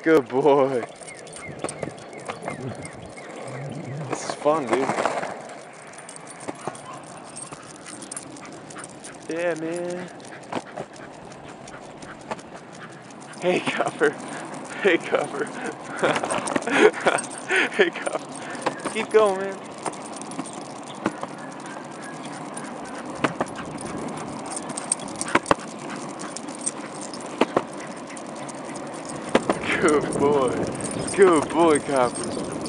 Good boy. This is fun, dude. Yeah, man. Hey, Copper. Hey, Copper. Hey, Copper. Keep going, man. Good boy. Good boy, Copper.